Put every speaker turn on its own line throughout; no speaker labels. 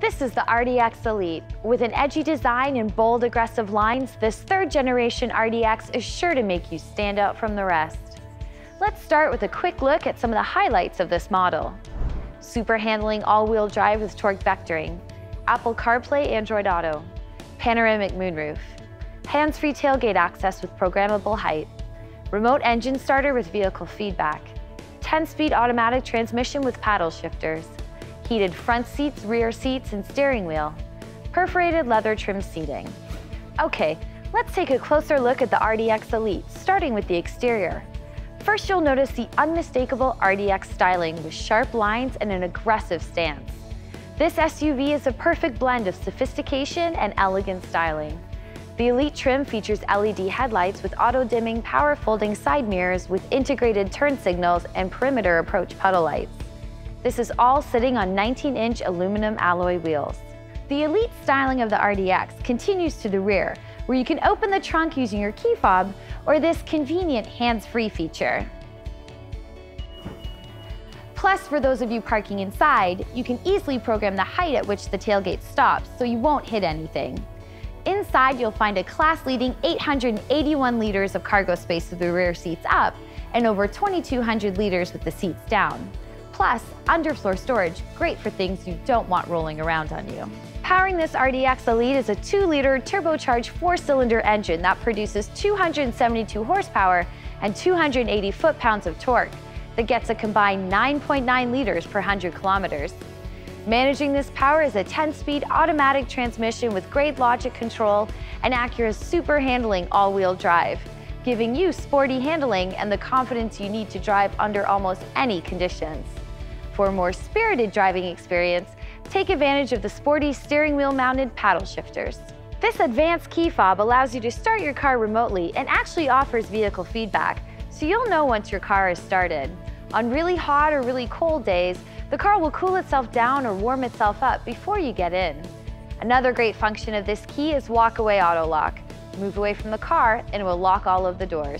This is the RDX Elite. With an edgy design and bold, aggressive lines, this third-generation RDX is sure to make you stand out from the rest. Let's start with a quick look at some of the highlights of this model. Super handling all-wheel drive with torque vectoring, Apple CarPlay, Android Auto, panoramic moonroof, hands-free tailgate access with programmable height, remote engine starter with vehicle feedback, 10-speed automatic transmission with paddle shifters, heated front seats, rear seats, and steering wheel, perforated leather trim seating. Okay, let's take a closer look at the RDX Elite, starting with the exterior. First, you'll notice the unmistakable RDX styling with sharp lines and an aggressive stance. This SUV is a perfect blend of sophistication and elegant styling. The Elite trim features LED headlights with auto-dimming, power-folding side mirrors with integrated turn signals and perimeter approach puddle lights. This is all sitting on 19-inch aluminum alloy wheels. The Elite styling of the RDX continues to the rear, where you can open the trunk using your key fob or this convenient hands-free feature. Plus, for those of you parking inside, you can easily program the height at which the tailgate stops so you won't hit anything. Inside, you'll find a class-leading 881 liters of cargo space with the rear seats up and over 2,200 liters with the seats down. Plus, underfloor storage, great for things you don't want rolling around on you. Powering this RDX Elite is a 2-liter turbocharged 4-cylinder engine that produces 272 horsepower and 280 foot-pounds of torque that gets a combined 9.9 liters per 100 kilometers. Managing this power is a 10-speed automatic transmission with great logic control and Acura's super handling all-wheel drive, giving you sporty handling and the confidence you need to drive under almost any conditions. For a more spirited driving experience, take advantage of the sporty steering wheel mounted paddle shifters. This advanced key fob allows you to start your car remotely and actually offers vehicle feedback, so you'll know once your car is started. On really hot or really cold days, the car will cool itself down or warm itself up before you get in. Another great function of this key is walk-away auto lock. Move away from the car and it will lock all of the doors.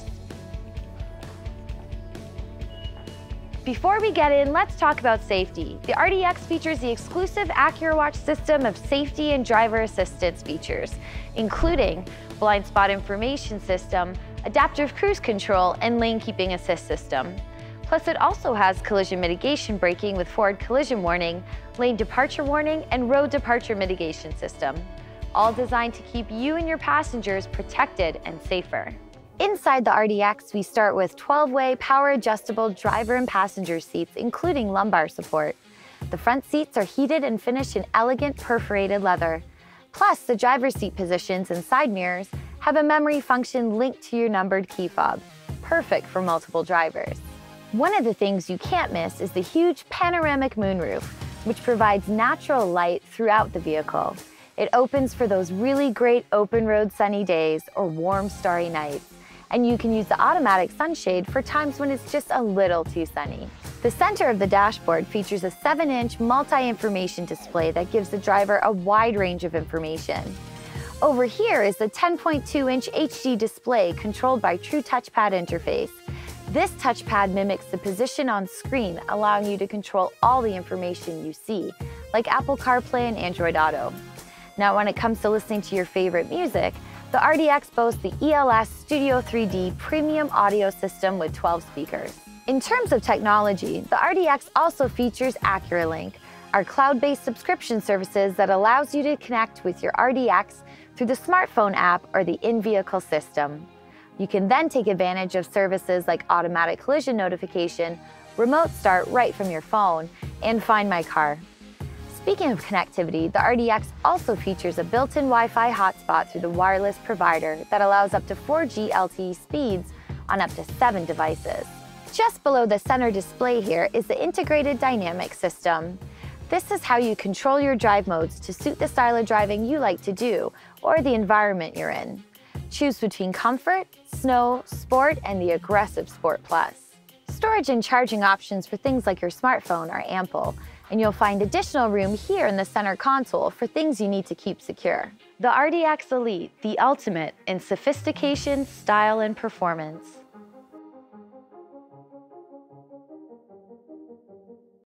Before we get in, let's talk about safety. The RDX features the exclusive Acura Watch system of safety and driver assistance features, including blind spot information system, adaptive cruise control, and lane keeping assist system. Plus, it also has collision mitigation braking with forward collision warning, lane departure warning, and road departure mitigation system, all designed to keep you and your passengers protected and safer. Inside the RDX, we start with 12-way power-adjustable driver and passenger seats, including lumbar support. The front seats are heated and finished in elegant perforated leather. Plus, the driver's seat positions and side mirrors have a memory function linked to your numbered key fob, perfect for multiple drivers. One of the things you can't miss is the huge panoramic moonroof, which provides natural light throughout the vehicle. It opens for those really great open road sunny days or warm starry nights. And you can use the automatic sunshade for times when it's just a little too sunny. The center of the dashboard features a 7-inch multi-information display that gives the driver a wide range of information. Over here is the 10.2-inch HD display controlled by True Touchpad interface. This touchpad mimics the position on screen, allowing you to control all the information you see, like Apple CarPlay and Android Auto. Now, when it comes to listening to your favorite music, the RDX boasts the ELS Studio 3D premium audio system with 12 speakers. In terms of technology, the RDX also features AcuraLink, our cloud-based subscription services that allows you to connect with your RDX through the smartphone app or the in-vehicle system. You can then take advantage of services like automatic collision notification, remote start right from your phone, and Find My Car. Speaking of connectivity, the RDX also features a built-in Wi-Fi hotspot through the wireless provider that allows up to 4G LTE speeds on up to 7 devices. Just below the center display here is the integrated dynamic system. This is how you control your drive modes to suit the style of driving you like to do or the environment you're in. Choose between Comfort, Snow, Sport, and the aggressive Sport Plus. Storage and charging options for things like your smartphone are ample, and you'll find additional room here in the center console for things you need to keep secure. The RDX Elite, the ultimate in sophistication, style, and performance.